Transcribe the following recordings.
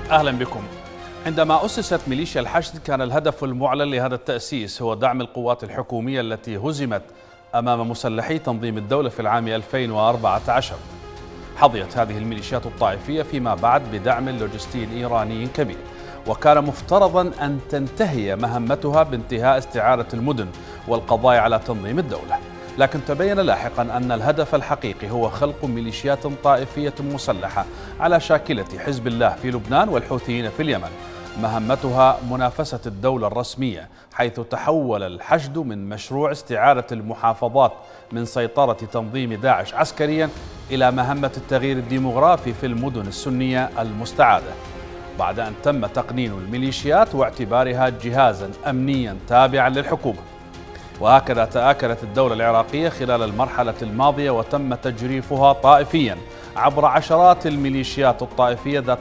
أهلا بكم. عندما أسست ميليشيا الحشد كان الهدف المعلن لهذا التأسيس هو دعم القوات الحكومية التي هزمت أمام مسلحي تنظيم الدولة في العام 2014. حظيت هذه الميليشيات الطائفية فيما بعد بدعم لوجستي إيراني كبير، وكان مفترضا أن تنتهي مهمتها بانتهاء استعادة المدن والقضاء على تنظيم الدولة، لكن تبين لاحقا أن الهدف الحقيقي هو خلق ميليشيات طائفية مسلحة على شاكلة حزب الله في لبنان والحوثيين في اليمن، مهمتها منافسة الدولة الرسمية، حيث تحول الحشد من مشروع استعادة المحافظات من سيطرة تنظيم داعش عسكريا إلى مهمة التغيير الديمغرافي في المدن السنية المستعادة، بعد أن تم تقنين الميليشيات واعتبارها جهازا أمنيا تابعا للحكومة. وهكذا تآكلت الدولة العراقية خلال المرحلة الماضية وتم تجريفها طائفيا عبر عشرات الميليشيات الطائفية ذات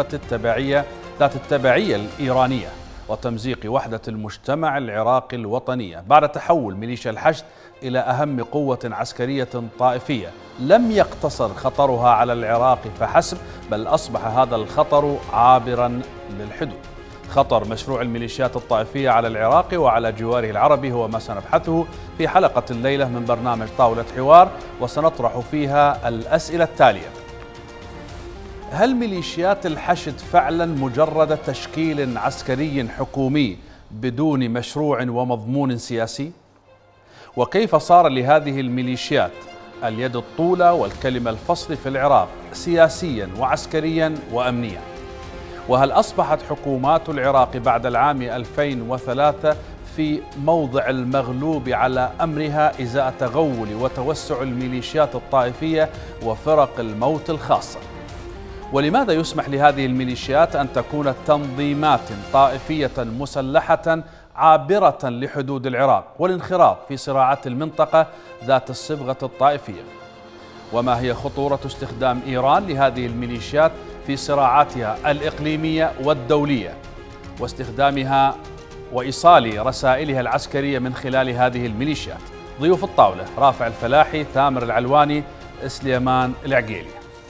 التبعية الإيرانية وتمزيق وحدة المجتمع العراقي الوطنية، بعد تحول ميليشيا الحشد إلى أهم قوة عسكرية طائفية لم يقتصر خطرها على العراق فحسب، بل أصبح هذا الخطر عابرا للحدود. خطر مشروع الميليشيات الطائفية على العراق وعلى جواره العربي هو ما سنبحثه في حلقة الليلة من برنامج طاولة حوار، وسنطرح فيها الأسئلة التالية: هل ميليشيات الحشد فعلا مجرد تشكيل عسكري حكومي بدون مشروع ومضمون سياسي؟ وكيف صار لهذه الميليشيات اليد الطولى والكلمة الفصل في العراق سياسيا وعسكريا وأمنيا؟ وهل أصبحت حكومات العراق بعد العام 2003 في موضع المغلوب على أمرها إزاء تغول وتوسع الميليشيات الطائفية وفرق الموت الخاصة؟ ولماذا يسمح لهذه الميليشيات أن تكون تنظيمات طائفية مسلحة عابرة لحدود العراق والانخراط في صراعات المنطقة ذات الصبغة الطائفية؟ وما هي خطورة استخدام إيران لهذه الميليشيات في صراعاتها الإقليمية والدولية، واستخدامها وإيصال رسائلها العسكرية من خلال هذه الميليشيات؟ ضيوف الطاولة: رافع الفلاحي، ثامر العلواني، سليمان العقيلي.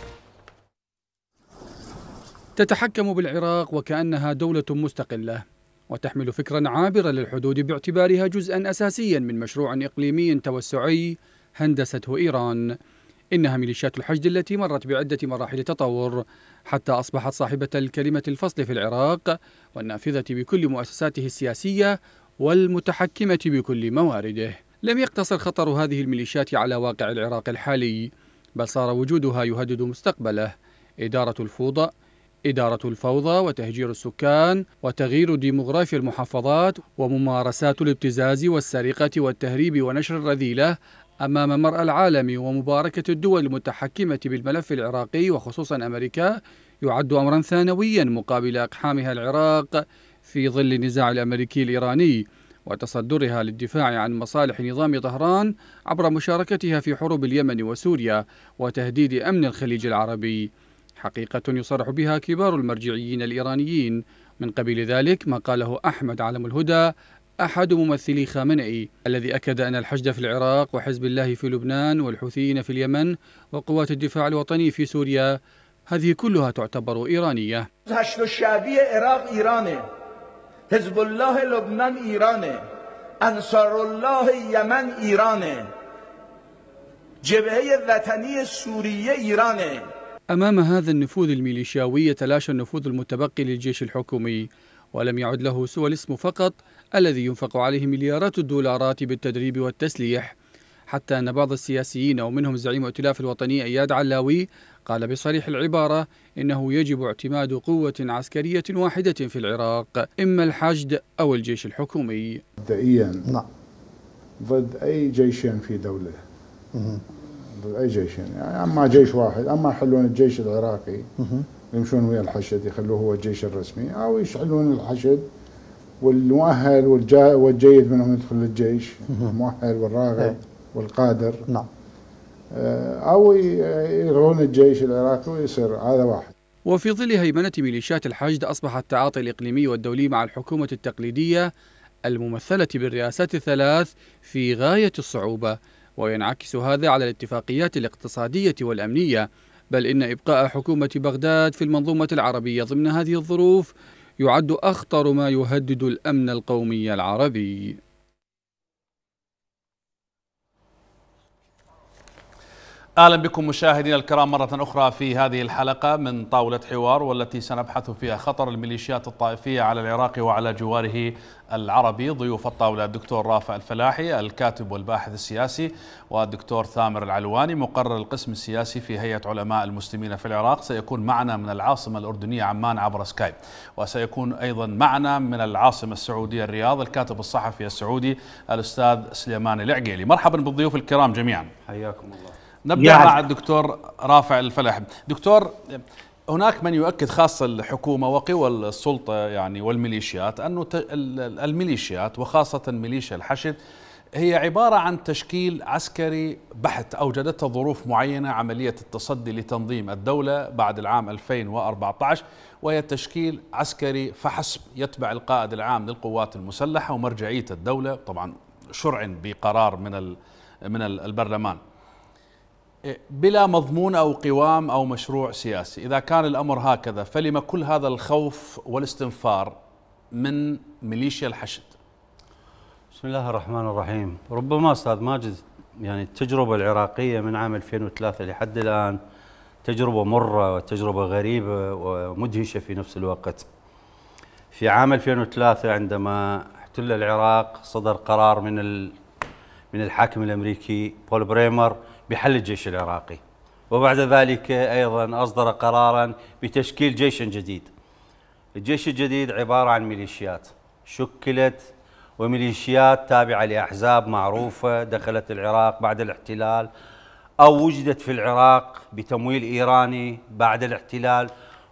تتحكم بالعراق وكأنها دولة مستقلة، وتحمل فكرا عابرا للحدود باعتبارها جزءا أساسيا من مشروع إقليمي توسعي هندسته إيران. إنها ميليشيات الحشد التي مرت بعدة مراحل تطور حتى أصبحت صاحبة الكلمة الفصل في العراق والنافذة بكل مؤسساته السياسية والمتحكمة بكل موارده. لم يقتصر خطر هذه الميليشيات على واقع العراق الحالي، بل صار وجودها يهدد مستقبله. إدارة الفوضى وتهجير السكان وتغيير ديمغرافيا المحافظات وممارسات الابتزاز والسرقة والتهريب ونشر الرذيلة أمام مرأى العالم ومباركة الدول المتحكمة بالملف العراقي وخصوصا أمريكا يعد أمرا ثانويا مقابل أقحامها العراق في ظل النزاع الأمريكي الإيراني وتصدرها للدفاع عن مصالح نظام طهران عبر مشاركتها في حروب اليمن وسوريا وتهديد أمن الخليج العربي، حقيقة يصرح بها كبار المرجعيين الإيرانيين. من قبيل ذلك ما قاله أحمد علم الهدى أحد ممثلي خامنئي الذي أكد أن الحشد في العراق وحزب الله في لبنان والحوثيين في اليمن وقوات الدفاع الوطني في سوريا هذه كلها تعتبر إيرانية. حشد الشعبي العراق إيرانه، حزب الله لبنان إيرانه، أنصار الله يمن إيرانه، جبهه الوطني سوريا إيرانه. أمام هذا النفوذ الميليشياوي يتلاشى النفوذ المتبقي للجيش الحكومي، ولم يعد له سوى الاسم فقط الذي ينفق عليه مليارات الدولارات بالتدريب والتسليح، حتى أن بعض السياسيين ومنهم زعيم ائتلاف الوطني أياد علاوي قال بصريح العبارة إنه يجب اعتماد قوة عسكرية واحدة في العراق، إما الحشد أو الجيش الحكومي. مبدئيا ضد أي جيشين في دولة، ضد أي جيشين، يعني أما جيش واحد، أما يحلون الجيش العراقي يمشون ويا الحشد يخلوه هو الجيش الرسمي، أو يشعلون الحشد والمؤهل والجيد منهم يدخل الجيش، المؤهل والراغب والقادر، أو يلغون الجيش العراقي ويصير هذا واحد. وفي ظل هيمنة ميليشيات الحشد أصبح التعاطي الإقليمي والدولي مع الحكومة التقليدية الممثلة بالرئاسات الثلاث في غاية الصعوبة، وينعكس هذا على الاتفاقيات الاقتصادية والأمنية بل إن إبقاء حكومة بغداد في المنظومة العربية ضمن هذه الظروف يعد أخطر ما يهدد الأمن القومي العربي. أهلا بكم مشاهدينا الكرام مرة أخرى في هذه الحلقة من طاولة حوار، والتي سنبحث فيها خطر الميليشيات الطائفية على العراق وعلى جواره العربي. ضيوف الطاولة الدكتور رافع الفلاحي الكاتب والباحث السياسي، والدكتور ثامر العلواني مقرر القسم السياسي في هيئة علماء المسلمين في العراق. سيكون معنا من العاصمة الأردنية عمان عبر سكايب، وسيكون أيضا معنا من العاصمة السعودية الرياض الكاتب الصحفي السعودي الأستاذ سليمان العقيلي. مرحبا بالضيوف الكرام جميعا. حياكم الله. نبدأ مع الدكتور رافع الفلاحي. دكتور، هناك من يؤكد خاصة الحكومة وقوى السلطة يعني والميليشيات أنه الميليشيات وخاصة ميليشيا الحشد هي عبارة عن تشكيل عسكري بحت أوجدتها ظروف معينة، عملية التصدي لتنظيم الدولة بعد العام 2014، وهي تشكيل عسكري فحسب يتبع القائد العام للقوات المسلحة ومرجعية الدولة، طبعا شرعا بقرار من البرلمان، بلا مضمون أو قوام أو مشروع سياسي. إذا كان الأمر هكذا فلما كل هذا الخوف والاستنفار من ميليشيا الحشد؟ بسم الله الرحمن الرحيم. ربما أستاذ ماجد يعني التجربة العراقية من عام 2003 لحد الآن تجربة مرة وتجربة غريبة ومدهشة في نفس الوقت. في عام 2003 عندما احتل العراق صدر قرار من الحاكم الأمريكي بول بريمر بحل الجيش العراقي، وبعد ذلك أيضا أصدر قرارا بتشكيل جيش جديد. الجيش الجديد عبارة عن ميليشيات شكلت، وميليشيات تابعة لأحزاب معروفة دخلت العراق بعد الاحتلال أو وجدت في العراق بتمويل إيراني بعد الاحتلال،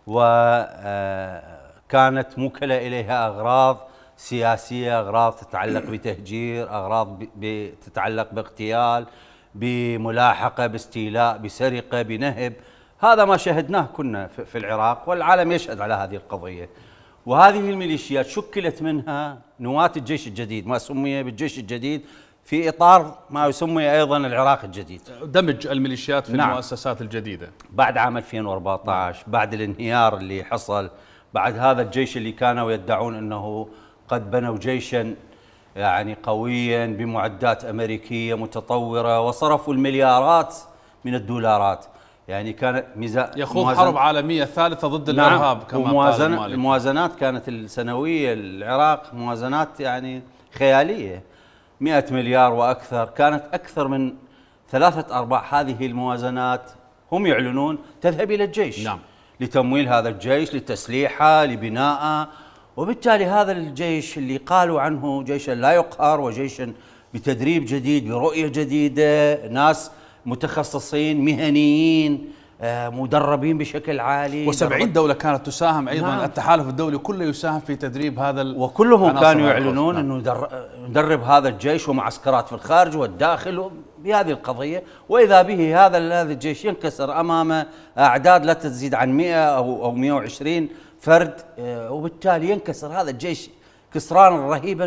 وكانت موكلة إليها أغراض سياسية، أغراض تتعلق بتهجير، أغراض تتعلق باغتيال، بملاحقة، باستيلاء، بسرقة، بنهب. هذا ما شهدناه كنا في العراق، والعالم يشهد على هذه القضية. وهذه الميليشيات شكلت منها نواة الجيش الجديد، ما سمي بالجيش الجديد في إطار ما يسمى أيضا العراق الجديد، دمج الميليشيات في المؤسسات الجديدة بعد عام 2014، بعد الانهيار اللي حصل، بعد هذا الجيش اللي كانوا يدعون أنه قد بنوا جيشا يعني قويا بمعدات أمريكية متطورة، وصرفوا المليارات من الدولارات. يعني كانت يخوض حرب عالمية ثالثة ضد الإرهاب كما قال مالك. الموازنات كانت السنوية العراق موازنات يعني خيالية، 100 مليار وأكثر. كانت أكثر من 3/4 هذه الموازنات هم يعلنون تذهب إلى الجيش. نعم. لتمويل هذا الجيش، لتسليحه، لبنائه. وبالتالي هذا الجيش اللي قالوا عنه جيشا لا يقهر، وجيشا بتدريب جديد، برؤية جديدة، ناس متخصصين مهنيين مدربين بشكل عالي، و70 دولة كانت تساهم أيضا. نعم. التحالف الدولي كله يساهم في تدريب هذا وكلهم كانوا يعلنون أنه ندرب هذا الجيش ومعسكرات في الخارج والداخل بهذه القضية. وإذا به هذا الجيش ينكسر أمام أعداد لا تزيد عن 100 أو 120 فرد، وبالتالي ينكسر هذا الجيش كسرانا رهيبا.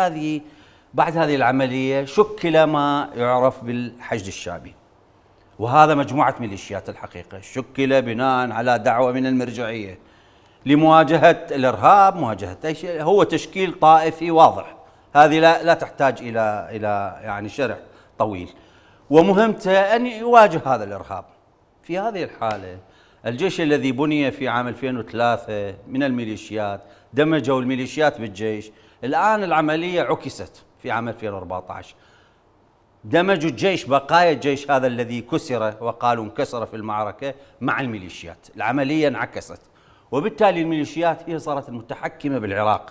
بعد هذه العملية شكل ما يعرف بالحشد الشعبي، وهذا مجموعة ميليشيات الحقيقة شكل بناء على دعوة من المرجعية لمواجهة الإرهاب، مواجهة أي شيء. هو تشكيل طائفي واضح، هذه لا تحتاج إلى يعني شرح طويل، ومهمته أن يواجه هذا الإرهاب. في هذه الحالة الجيش الذي بني في عام 2003 من الميليشيات، دمجوا الميليشيات بالجيش. الآن العملية عكست في عام 2014، دمجوا الجيش، بقايا الجيش هذا الذي كسر وقالوا انكسر في المعركة مع الميليشيات. العملية انعكست، وبالتالي الميليشيات هي صارت المتحكمة بالعراق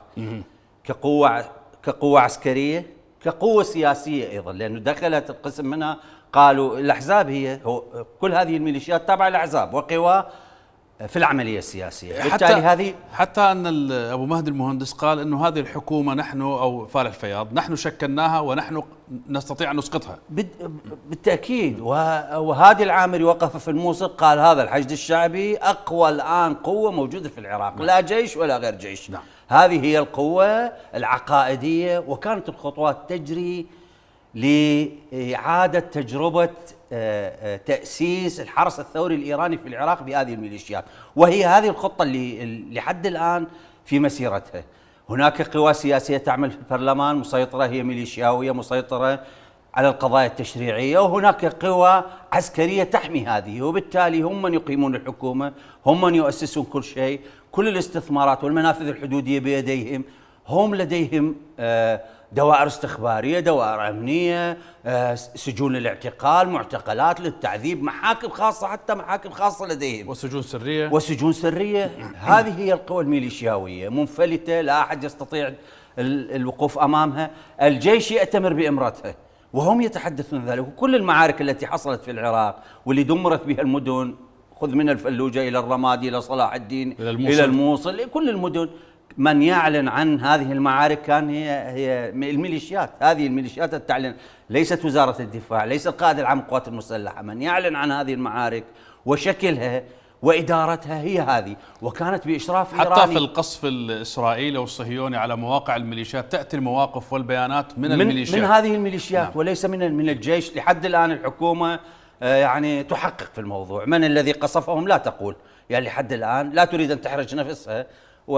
كقوة عسكرية، كقوة سياسية أيضا، لأنه دخلت القسم منها قالوا الأحزاب هي كل هذه الميليشيات تابعة للأحزاب وقوى في العملية السياسية. حتى أن أبو مهدي المهندس قال أنه هذه الحكومة نحن أو فالح الفياض نحن شكلناها ونحن نستطيع أن نسقطها. بالتأكيد. وهادي العامري وقف في الموصل قال هذا الحشد الشعبي أقوى الآن قوة موجودة في العراق. لا جيش ولا غير جيش. هذه هي القوة العقائدية، وكانت الخطوات تجري لإعادة تجربة تأسيس الحرس الثوري الإيراني في العراق بهذه الميليشيات، وهي هذه الخطة اللي لحد الآن في مسيرتها. هناك قوى سياسية تعمل في البرلمان مسيطرة، هي ميليشياوية مسيطرة على القضايا التشريعية، وهناك قوى عسكرية تحمي هذه، وبالتالي هم من يقيمون الحكومة، هم من يؤسسون كل شيء، كل الاستثمارات والمنافذ الحدودية بيديهم، هم لديهم دوائر استخبارية، دوائر أمنية، سجون الاعتقال، معتقلات للتعذيب، محاكم خاصة، حتى محاكم خاصة لديهم، وسجون سرية. هذه هي القوى الميليشياوية منفلتة، لا أحد يستطيع الوقوف أمامها. الجيش يأتمر بإمرتها وهم يتحدثون ذلك. وكل المعارك التي حصلت في العراق واللي دمرت بها المدن، خذ من الفلوجة إلى الرمادي إلى صلاح الدين إلى الموصل، كل المدن، من يعلن عن هذه المعارك كان هي الميليشيات. هذه الميليشيات تعلن، ليست وزارة الدفاع، ليس القائد العام للقوات المسلحة. من يعلن عن هذه المعارك وشكلها وإدارتها هي هذه، وكانت بإشراف إيراني. حتى في القصف الإسرائيلي والصهيوني على مواقع الميليشيات تأتي المواقف والبيانات من الميليشيات، من هذه الميليشيات. نعم. وليس من الجيش. لحد الآن الحكومة يعني تحقق في الموضوع، من الذي قصفهم لا تقول، يعني لحد الآن لا تريد أن تحرج نفسها،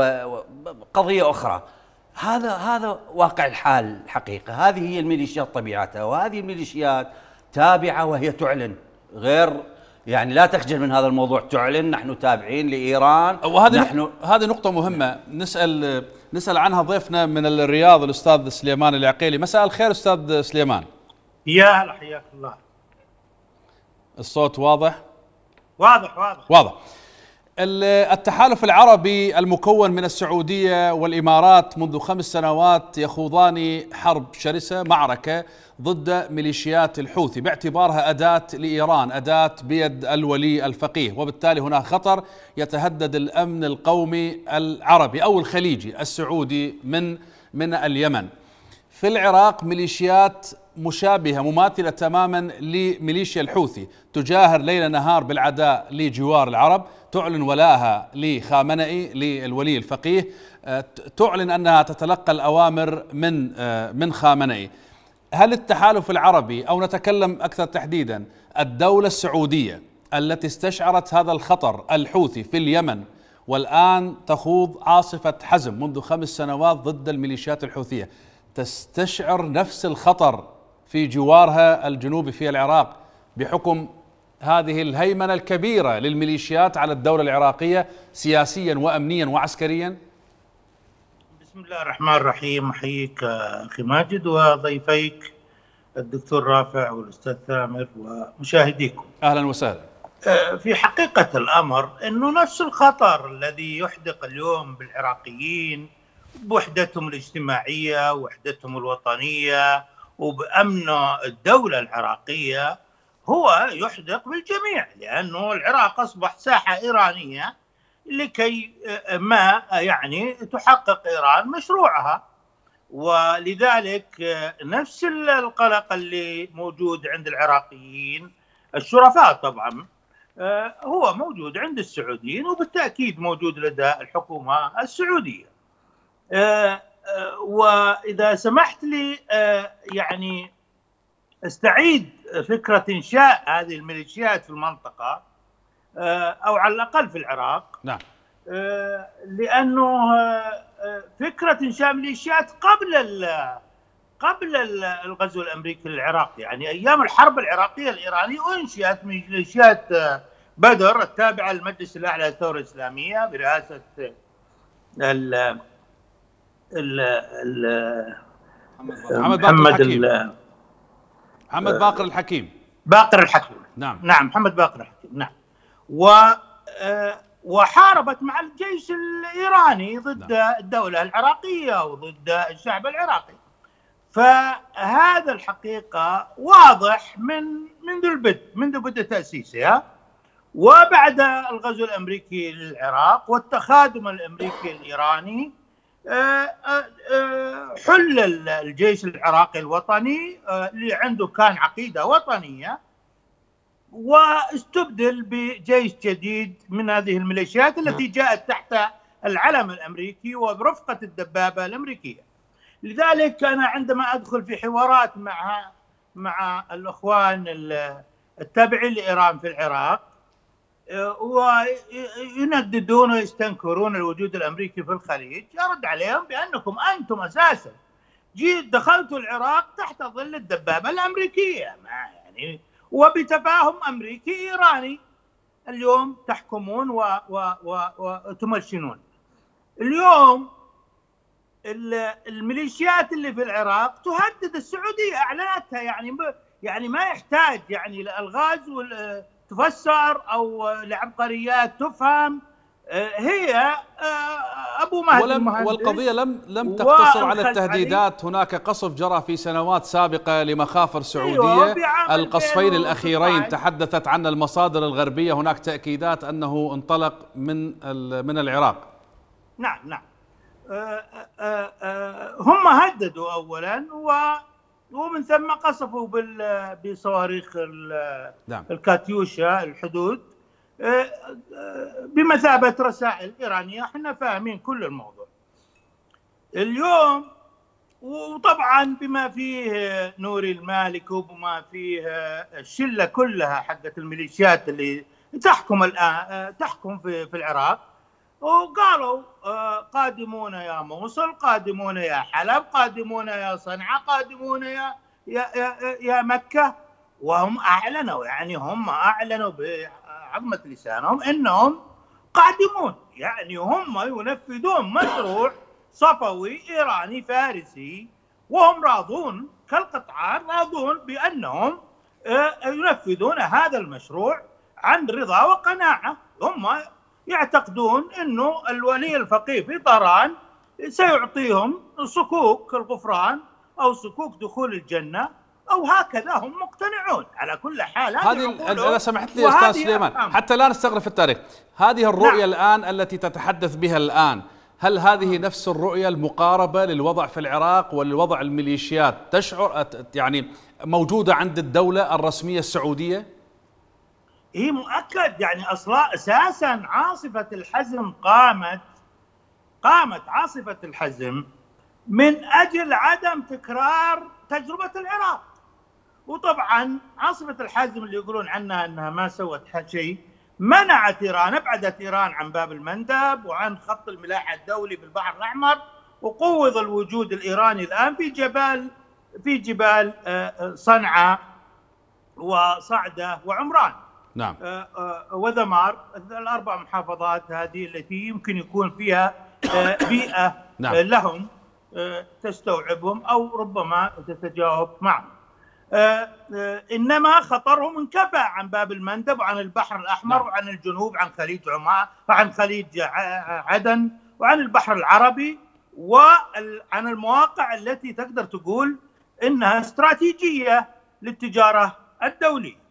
وقضية أخرى. هذا واقع الحال الحقيقة. هذه هي الميليشيات طبيعتها، وهذه الميليشيات تابعة وهي تعلن، غير يعني لا تخجل من هذا الموضوع، تعلن نحن تابعين لإيران. هذه نقطة مهمة نسأل عنها ضيفنا من الرياض الأستاذ سليمان العقيلي. مساء الخير أستاذ سليمان. يا هلا، حياك الله. الصوت واضح؟ واضح. التحالف العربي المكون من السعودية والإمارات منذ 5 سنوات يخوضان حرب شرسة، معركة ضد ميليشيات الحوثي باعتبارها أداة لإيران، أداة بيد الولي الفقيه، وبالتالي هناك خطر يتهدد الأمن القومي العربي أو الخليجي السعودي من اليمن. في العراق ميليشيات مشابهة مماثلة تماما لميليشيا الحوثي تجاهر ليل نهار بالعداء لجوار العرب، تعلن ولاءها لخامنئي للولي الفقيه، تعلن أنها تتلقى الأوامر من خامنئي. هل التحالف العربي، أو نتكلم أكثر تحديدا الدولة السعودية التي استشعرت هذا الخطر الحوثي في اليمن والآن تخوض عاصفة حزم منذ 5 سنوات ضد الميليشيات الحوثية، تستشعر نفس الخطر في جوارها الجنوبي في العراق بحكم هذه الهيمنة الكبيرة للميليشيات على الدولة العراقية سياسيا وأمنيا وعسكريا؟ بسم الله الرحمن الرحيم. أحييك أخي ماجد وضيفيك الدكتور رافع والأستاذ ثامر ومشاهديكم. أهلا وسهلا. في حقيقة الأمر أنه نفس الخطر الذي يحدق اليوم بالعراقيين بوحدتهم الاجتماعية ووحدتهم الوطنية وبأمن الدولة العراقية هو يحدق بالجميع، لأنه العراق أصبح ساحة إيرانية لكي ما يعني تحقق إيران مشروعها. ولذلك نفس القلق اللي موجود عند العراقيين الشرفاء طبعا هو موجود عند السعوديين، وبالتأكيد موجود لدى الحكومة السعودية. وإذا سمحت لي يعني استعيد فكرة إنشاء هذه الميليشيات في المنطقة أو على الأقل في العراق. نعم. لأنه فكرة إنشاء ميليشيات قبل الغزو الأمريكي للعراق، يعني أيام الحرب العراقية الإيرانية أنشئت ميليشيات بدر التابعة للمجلس الأعلى للثورة الإسلامية برئاسة محمد باقر الحكيم. نعم محمد باقر الحكيم. نعم. وحاربت مع الجيش الإيراني ضد الدولة العراقية وضد الشعب العراقي. فهذا الحقيقة واضح منذ بدء تأسيسها، وبعد الغزو الأمريكي للعراق والتخادم الأمريكي الإيراني حل الجيش العراقي الوطني اللي عنده كان عقيدة وطنية واستبدل بجيش جديد من هذه الميليشيات التي جاءت تحت العلم الأمريكي وبرفقة الدبابة الأمريكية. لذلك أنا عندما أدخل في حوارات مع الأخوان التابعين لإيران في العراق، وينددون ويستنكرون الوجود الأمريكي في الخليج. أرد عليهم بأنكم أنتم أساسا دخلتوا العراق تحت ظل الدبابة الأمريكية، يعني وبتفاهم أمريكي إيراني اليوم تحكمون وتمشنون. اليوم الميليشيات اللي في العراق تهدد السعودية، أعلنتها، يعني ما يحتاج يعني لألغاز تفسر أو لعبقريات تفهم. هي أبو مهدي المهندس، والقضية لم تقتصر على التهديدات. هناك قصف جرى في سنوات سابقة لمخافر سعودية. القصفين الأخيرين تحدثت عنه المصادر الغربية، هناك تأكيدات أنه انطلق من العراق. نعم. هم هددوا أولا ومن ثم قصفوا بصواريخ الكاتيوشا الحدود بمثابة رسائل إيرانية. احنا فاهمين كل الموضوع اليوم، وطبعا بما فيه نوري المالكي وبما فيه الشلة كلها حقت الميليشيات اللي تحكم الآن في العراق، وقالوا قادمون يا موصل، قادمون يا حلب، قادمون يا صنعاء، قادمون يا مكة. وهم أعلنوا، يعني هم أعلنوا بعظمة لسانهم أنهم قادمون، يعني هم ينفذون مشروع صفوي إيراني فارسي، وهم راضون كالقطعان، راضون بأنهم ينفذون هذا المشروع عن رضا وقناعة. هم يعتقدون أنه الولي الفقيه في طهران سيعطيهم صكوك الغفران أو صكوك دخول الجنة، أو هكذا هم مقتنعون. على كل حال هذه إذا سمحت لي أستاذ سليمان، حتى لا نستغرق التاريخ، هذه الرؤية الآن التي تتحدث بها الآن، هل هذه نفس الرؤية المقاربة للوضع في العراق وللوضع الميليشيات تشعر يعني موجودة عند الدولة الرسمية السعودية؟ هي مؤكد، يعني أساسا عاصفة الحزم قامت عاصفة الحزم من أجل عدم تكرار تجربة العراق. وطبعا عاصفة الحزم اللي يقولون عنها أنها ما سوت شيء، منعت إيران، أبعدت إيران عن باب المندب وعن خط الملاحة الدولي بالبحر الأحمر، وقوض الوجود الإيراني الآن في جبال صنعاء وصعدة وعمران. نعم. وذمار، الأربع محافظات هذه التي يمكن يكون فيها بيئة نعم. لهم تستوعبهم أو ربما تتجاوب معهم. إنما خطرهم انكفى عن باب المندب وعن البحر الأحمر. نعم. وعن الجنوب، عن خليج عمان وعن خليج عدن وعن البحر العربي، وعن المواقع التي تقدر تقول إنها استراتيجية للتجارة الدولية.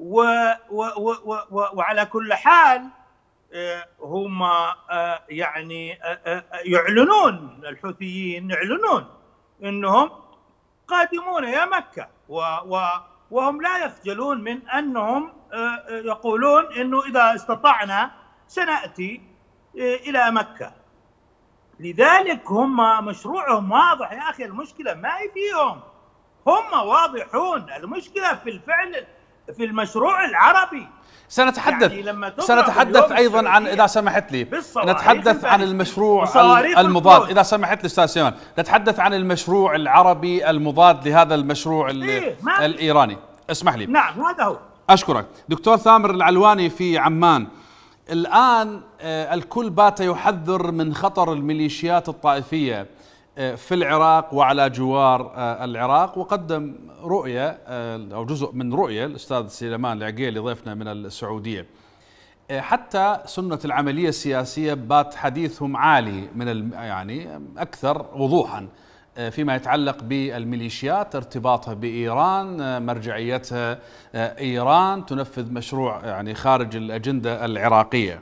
وعلى كل حال هم يعني يعلنون، الحوثيين يعلنون أنهم قادمون يا مكة، وهم لا يخجلون من أنهم يقولون أنه إذا استطعنا سنأتي إلى مكة. لذلك هم مشروعهم واضح يا أخي، المشكلة ما هي فيهم، هم واضحون، المشكلة في الفعل في المشروع العربي. سنتحدث أيضا عن، إذا سمحت لي نتحدث عن المشروع المضاد، إذا سمحت لي أستاذ سليمان، نتحدث عن المشروع العربي المضاد لهذا المشروع الإيراني. اسمح لي. نعم، هذا هو. أشكرك. دكتور ثامر العلواني في عمان، الآن الكل بات يحذر من خطر الميليشيات الطائفية في العراق وعلى جوار العراق، وقدم رؤية أو جزء من رؤية الأستاذ سليمان العقيلي ضيفنا من السعودية. حتى سنة العملية السياسية بات حديثهم عالي من يعني أكثر وضوحا فيما يتعلق بالميليشيات، ارتباطها بإيران، مرجعيتها إيران، تنفذ مشروع يعني خارج الأجندة العراقية.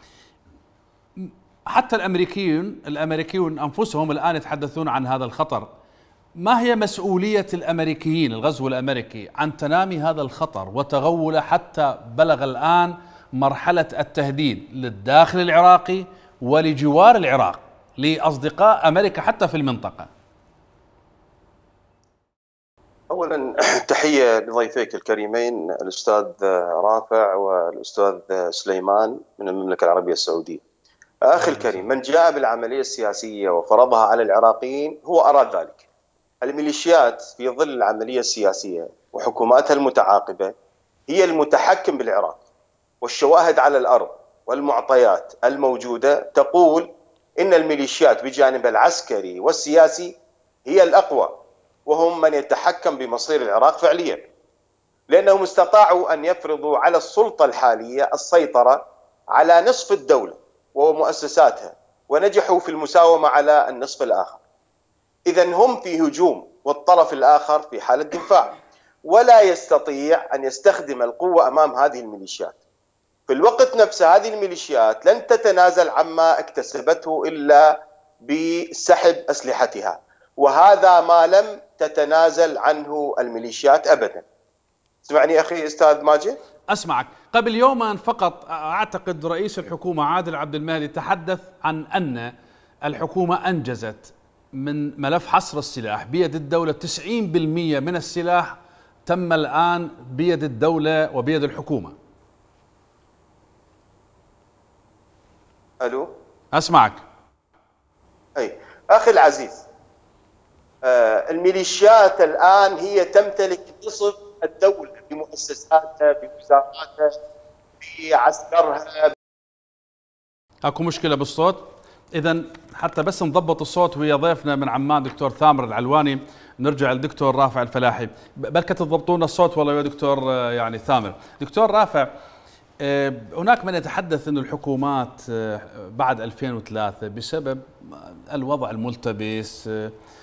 حتى الأمريكيون أنفسهم الآن يتحدثون عن هذا الخطر. ما هي مسؤولية الأمريكيين، الغزو الأمريكي، عن تنامي هذا الخطر وتغوله حتى بلغ الآن مرحلة التهديد للداخل العراقي ولجوار العراق، لأصدقاء أمريكا حتى في المنطقة؟ أولا تحية لضيفيك الكريمين الأستاذ رافع والأستاذ سليمان من المملكة العربية السعودية. أخي الكريم، من جاء بالعملية السياسية وفرضها على العراقيين هو أراد ذلك. الميليشيات في ظل العملية السياسية وحكوماتها المتعاقبة هي المتحكم بالعراق، والشواهد على الأرض والمعطيات الموجودة تقول إن الميليشيات بجانب العسكري والسياسي هي الأقوى، وهم من يتحكم بمصير العراق فعليا، لأنهم استطاعوا أن يفرضوا على السلطة الحالية السيطرة على نصف الدولة ومؤسساتها، ونجحوا في المساومة على النصف الآخر. إذن هم في هجوم والطرف الآخر في حالة دفاع، ولا يستطيع أن يستخدم القوة أمام هذه الميليشيات. في الوقت نفسه هذه الميليشيات لن تتنازل عما اكتسبته إلا بسحب أسلحتها، وهذا ما لم تتنازل عنه الميليشيات أبدا. اسمعني أخي أستاذ ماجد. أسمعك. قبل يومين فقط أعتقد رئيس الحكومة عادل عبد المهدي تحدث عن أن الحكومة أنجزت من ملف حصر السلاح بيد الدولة. 90% من السلاح تم الآن بيد الدولة وبيد الحكومة. ألو، أسمعك. أي أخي العزيز، الميليشيات الآن هي تمتلك نصف الدولة بمؤسساتها، بوزاراتها، بعسكرها. اكو مشكلة بالصوت؟ إذا حتى بس نضبط الصوت ويا ضيفنا من عمان دكتور ثامر العلواني، نرجع للدكتور رافع الفلاحي. بلكة تضبطون الصوت والله يا دكتور يعني ثامر. دكتور رافع، هناك من يتحدث أن الحكومات بعد 2003 بسبب الوضع الملتبس،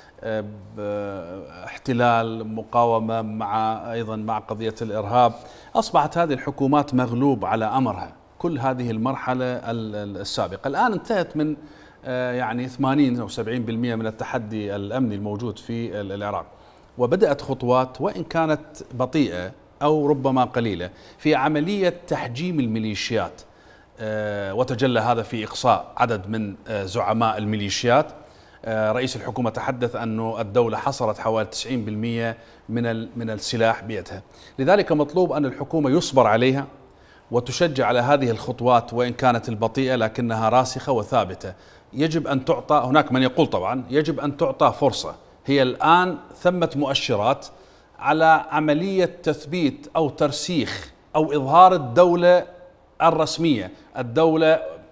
احتلال، مقاومة، مع أيضا مع قضية الإرهاب، أصبحت هذه الحكومات مغلوب على أمرها. كل هذه المرحلة السابقة الآن انتهت من يعني 80 أو 70% من التحدي الأمني الموجود في العراق، وبدأت خطوات وإن كانت بطيئة أو ربما قليلة في عملية تحجيم الميليشيات، وتجلى هذا في إقصاء عدد من زعماء الميليشيات. رئيس الحكومة تحدث أنه الدولة حصرت حوالي 90% من السلاح بيدها. لذلك مطلوب أن الحكومة يصبر عليها وتشجع على هذه الخطوات وإن كانت البطيئة لكنها راسخة وثابتة. يجب أن تعطى، هناك من يقول طبعا يجب أن تعطى فرصة. هي الآن ثمة مؤشرات على عملية تثبيت أو ترسيخ أو إظهار الدولة الرسمية، الدولة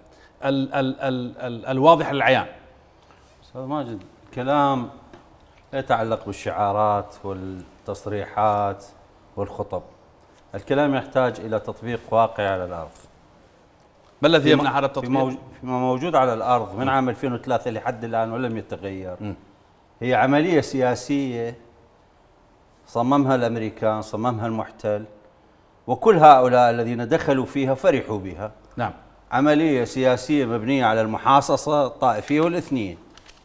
الواضحة للعيان. أستاذ ماجد، كلام يتعلق بالشعارات والتصريحات والخطب. الكلام يحتاج إلى تطبيق واقعي على الأرض. ما الذي يمنع هذا التطبيق؟ فيما موجود على الأرض من عام 2003 لحد الآن ولم يتغير. هي عملية سياسية صممها الأمريكان، صممها المحتل، وكل هؤلاء الذين دخلوا فيها فرحوا بها. نعم. عملية سياسية مبنية على المحاصصة الطائفية والإثنية.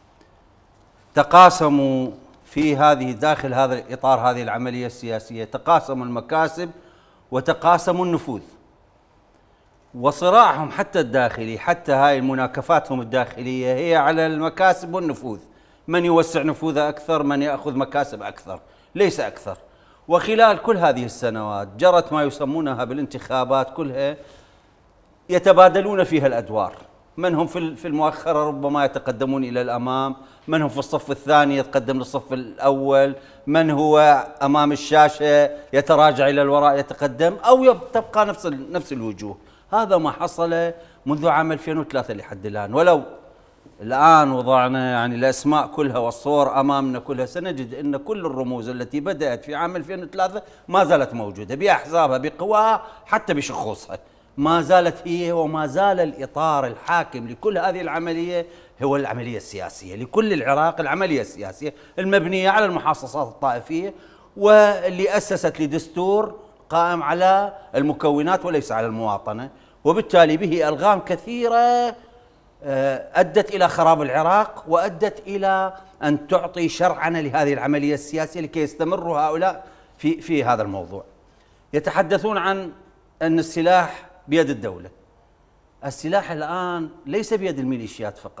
تقاسموا في داخل هذا الإطار، هذه العملية السياسية، تقاسموا المكاسب وتقاسموا النفوذ. وصراعهم حتى الداخلي، حتى هاي المناكفاتهم الداخلية هي على المكاسب والنفوذ، من يوسع نفوذه أكثر، من يأخذ مكاسب أكثر، ليس أكثر. وخلال كل هذه السنوات جرت ما يسمونها بالانتخابات كلها يتبادلون فيها الأدوار. من هم في المؤخرة ربما يتقدمون إلى الأمام، من هم في الصف الثاني يتقدم للصف الأول، من هو أمام الشاشة يتراجع إلى الوراء يتقدم، أو تبقى نفس الوجوه. هذا ما حصل منذ عام 2003 لحد الآن. ولو الآن وضعنا يعني الأسماء كلها والصور أمامنا كلها، سنجد أن كل الرموز التي بدأت في عام 2003 ما زالت موجودة بأحزابها بقواها حتى بشخوصها، ما زالت هي، وما زال الإطار الحاكم لكل هذه العملية هو العملية السياسية لكل العراق. العملية السياسية المبنية على المحاصصات الطائفية، واللي أسست لدستور قائم على المكونات وليس على المواطنة، وبالتالي به ألغام كثيرة أدت إلى خراب العراق، وأدت إلى أن تعطي شرعنة لهذه العملية السياسية لكي يستمروا هؤلاء في هذا الموضوع. يتحدثون عن أن السلاح بيد الدولة. السلاح الآن ليس بيد الميليشيات فقط،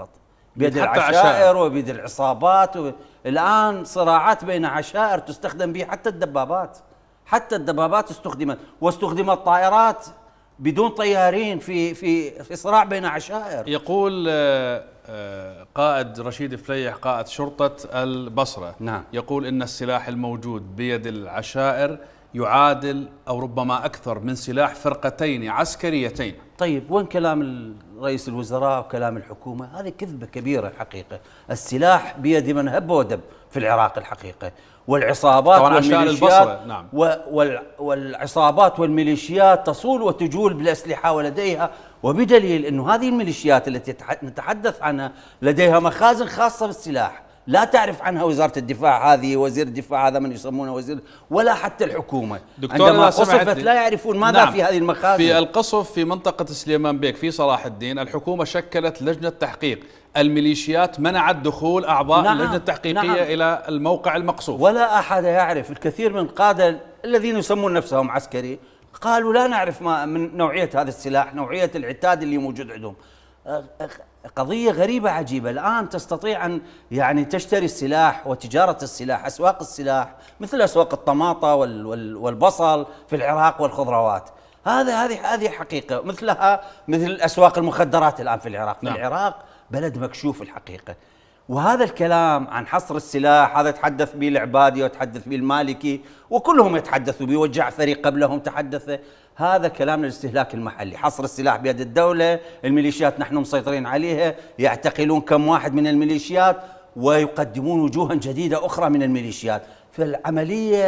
بيد العشائر وبيد العصابات. الآن صراعات بين عشائر تستخدم به حتى الدبابات، حتى الدبابات استخدمت، واستخدمت طائرات بدون طيارين في صراع بين عشائر. يقول قائد رشيد فليح قائد شرطة البصرة، نعم، يقول إن السلاح الموجود بيد العشائر يعادل أو ربما أكثر من سلاح فرقتين عسكريتين. طيب وين كلام رئيس الوزراء وكلام الحكومة؟ هذه كذبة كبيرة الحقيقة. السلاح بيد من هب ودب في العراق الحقيقة، والعصابات والميليشيات نعم. والعصابات والميليشيات تصول وتجول بالأسلحة ولديها، وبدليل أنه هذه الميليشيات التي نتحدث عنها لديها مخازن خاصة بالسلاح لا تعرف عنها وزارة الدفاع، هذه وزير الدفاع هذا من يسمونه وزير، ولا حتى الحكومة عندما قصفت لا يعرفون ماذا في هذه المخازن. في القصف في منطقة سليمان بيك في صلاح الدين الحكومة شكلت لجنة تحقيق، الميليشيات منعت دخول أعضاء اللجنة التحقيقية إلى الموقع المقصوف، ولا أحد يعرف. الكثير من قادة الذين يسمون نفسهم عسكري قالوا لا نعرف ما من نوعية هذا السلاح، نوعية العتاد اللي موجود عندهم. قضية غريبة عجيبة. الآن تستطيع أن يعني تشتري السلاح وتجارة السلاح، أسواق السلاح مثل أسواق الطماطة والبصل في العراق والخضروات. هذه حقيقة. مثلها مثل أسواق المخدرات الآن في العراق. نعم. العراق بلد مكشوف الحقيقة. وهذا الكلام عن حصر السلاح هذا تحدث به العبادي وتحدث به المالكي وكلهم يتحدثوا به، والجعفري قبلهم تحدث. هذا كلام للاستهلاك المحلي. حصر السلاح بيد الدولة، الميليشيات نحن مسيطرين عليها، يعتقلون كم واحد من الميليشيات ويقدمون وجوها جديدة أخرى من الميليشيات. فالعملية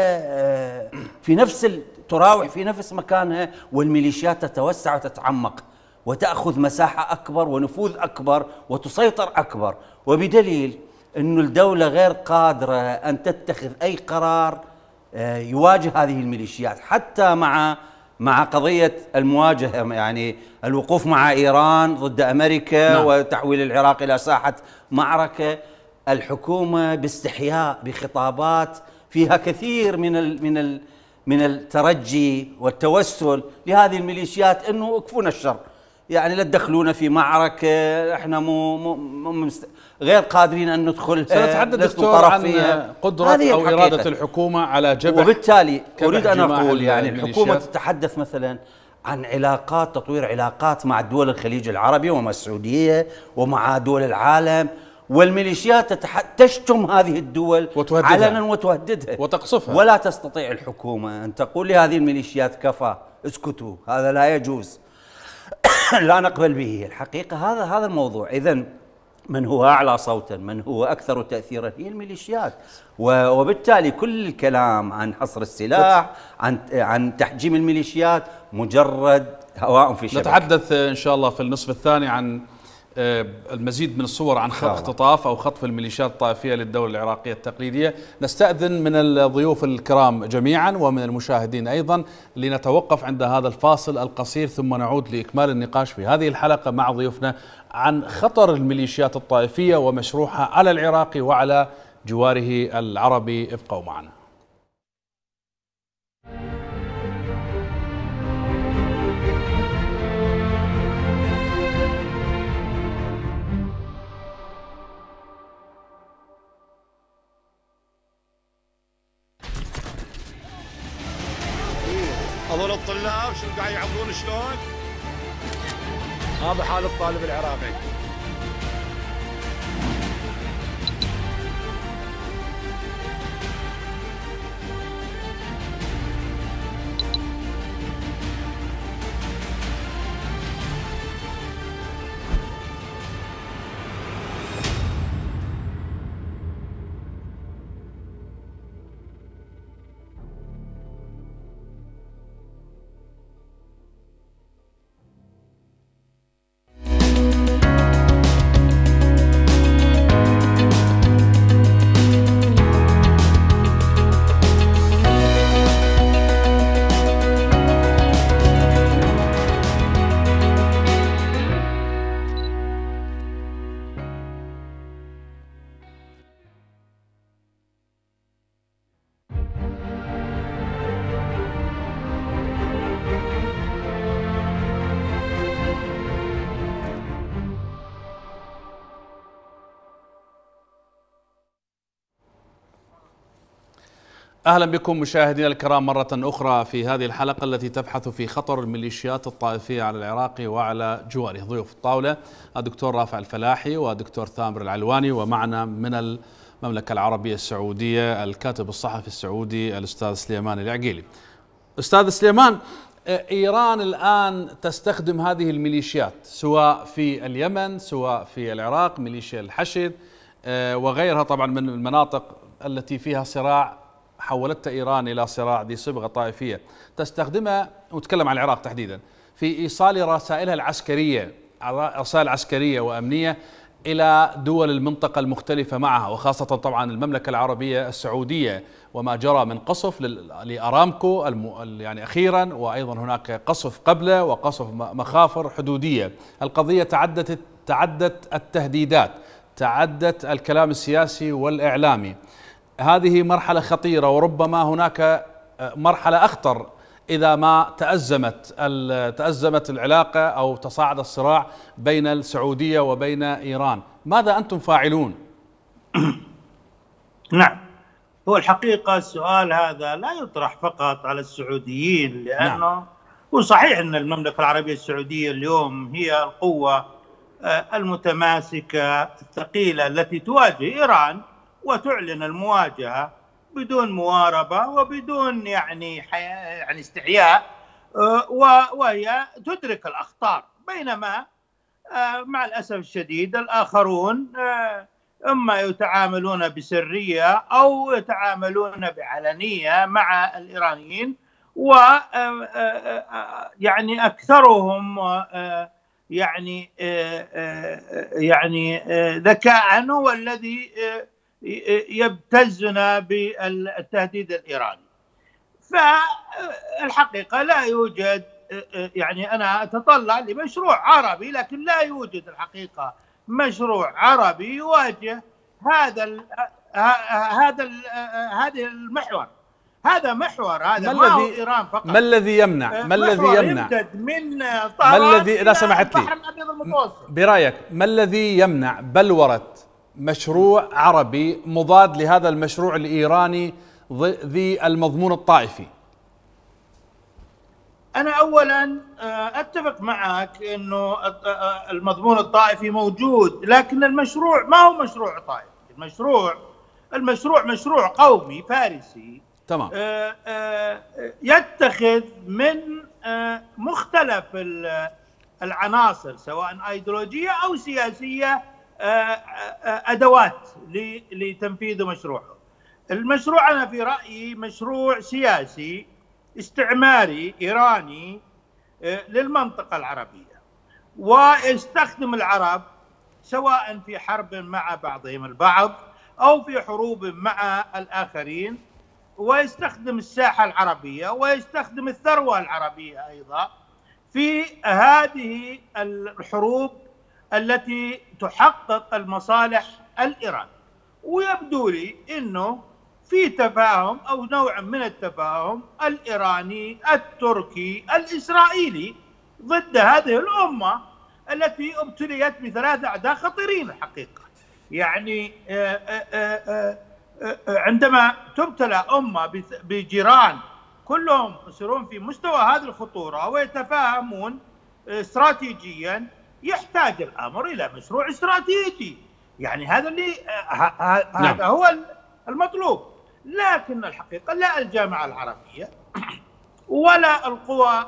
تراوح في نفس مكانها، والميليشيات تتوسع وتتعمق وتأخذ مساحة أكبر ونفوذ أكبر وتسيطر أكبر، وبدليل أن الدولة غير قادرة أن تتخذ أي قرار يواجه هذه الميليشيات، حتى مع قضية المواجهة، يعني الوقوف مع إيران ضد أمريكا. نعم. وتحويل العراق إلى ساحة معركة. الحكومة باستحياء بخطابات فيها كثير من الترجي والتوسل لهذه الميليشيات أنه اكفونا الشر، يعني لا تدخلونا في معركة، احنا غير قادرين أن ندخل. سنتحدث دكتور عن قدرة أو إرادة الحكومة على جبح، وبالتالي أريد أن أقول يعني الحكومة تتحدث مثلا عن تطوير علاقات مع دول الخليج العربي ومع السعودية ومع دول العالم، والميليشيات تشتم هذه الدول علنا وتهددها وتقصفها، ولا تستطيع الحكومة أن تقول لهذه الميليشيات كفى اسكتوا، هذا لا يجوز. لا نقبل به. الحقيقة هذا الموضوع. إذن من هو أعلى صوتا، من هو أكثر تأثيرا، هي الميليشيات. وبالتالي كل الكلام عن حصر السلاح، عن تحجيم الميليشيات، مجرد هواء في شبكة. نتحدث إن شاء الله في النصف الثاني عن المزيد من الصور عن اختطاف أو خطف الميليشيات الطائفية للدولة العراقية التقليدية. نستأذن من الضيوف الكرام جميعا ومن المشاهدين أيضا لنتوقف عند هذا الفاصل القصير، ثم نعود لإكمال النقاش في هذه الحلقة مع ضيوفنا عن خطر الميليشيات الطائفية ومشروعها على العراق وعلى جواره العربي. ابقوا معنا. هذول الطلاب شو قاعد يعبرون شلون؟ هذا حال الطالب العراقي. أهلا بكم مشاهدينا الكرام مرة أخرى في هذه الحلقة التي تبحث في خطر الميليشيات الطائفية على العراق وعلى جواره. ضيوف الطاولة الدكتور رافع الفلاحي ودكتور ثامر العلواني، ومعنا من المملكة العربية السعودية الكاتب الصحفي السعودي الأستاذ سليمان العقيلي. أستاذ سليمان، إيران الآن تستخدم هذه الميليشيات سواء في اليمن سواء في العراق، ميليشيا الحشد وغيرها طبعا من المناطق التي فيها صراع حولتها إيران إلى صراع ذي صبغة طائفية، تستخدمها، ونتكلم عن العراق تحديدا، في إيصال رسائلها العسكرية، رسائل عسكرية وأمنية إلى دول المنطقة المختلفة معها، وخاصة طبعا المملكة العربية السعودية وما جرى من قصف لأرامكو يعني أخيرا، وأيضا هناك قصف قبله وقصف مخافر حدودية. القضية تعدت التهديدات، تعدت الكلام السياسي والإعلامي. هذه مرحلة خطيرة، وربما هناك مرحلة أخطر إذا ما تأزمت العلاقة أو تصاعد الصراع بين السعودية وبين إيران. ماذا أنتم فاعلون؟ نعم، هو الحقيقة السؤال هذا لا يطرح فقط على السعوديين، لأنه هو صحيح أن المملكة العربية السعودية اليوم هي القوة المتماسكة الثقيلة التي تواجه إيران وتعلن المواجهة بدون مواربة وبدون يعني استحياء، وهي تدرك الأخطار، بينما مع الأسف الشديد الآخرون إما يتعاملون بسرية أو يتعاملون بعلنية مع الإيرانيين، و يعني أكثرهم يعني ذكاء هو الذي يبتزنا بالتهديد الإيراني. فالحقيقة لا يوجد، يعني أنا أتطلع لمشروع عربي، لكن لا يوجد الحقيقة مشروع عربي يواجه هذا المحور. هذا محور، هذا ما هو إيران فقط. ما الذي يمنع؟ ما الذي إذا سمحت لي برأيك، ما الذي يمنع بلورة مشروع عربي مضاد لهذا المشروع الإيراني ذي المضمون الطائفي؟ أنا أولا أتفق معك أنه المضمون الطائفي موجود، لكن المشروع ما هو مشروع طائفي. المشروع مشروع قومي فارسي، تمام، يتخذ من مختلف العناصر سواء أيديولوجية أو سياسية أدوات لتنفيذ مشروعه. المشروع أنا في رأيي مشروع سياسي استعماري إيراني للمنطقة العربية، ويستخدم العرب سواء في حرب مع بعضهم البعض أو في حروب مع الآخرين، ويستخدم الساحة العربية ويستخدم الثروة العربية أيضا في هذه الحروب التي تحقق المصالح الإيرانية. ويبدو لي أنه في تفاهم أو نوع من التفاهم الإيراني التركي الإسرائيلي ضد هذه الأمة التي ابتليت بثلاث أعداء خطيرين الحقيقة. يعني عندما تبتلى أمة بجيران كلهم يصيرون في مستوى هذه الخطورة ويتفاهمون استراتيجيا، يحتاج الأمر إلى مشروع استراتيجي. يعني هذا اللي هذا هو المطلوب. لكن الحقيقة لا الجامعة العربية ولا القوى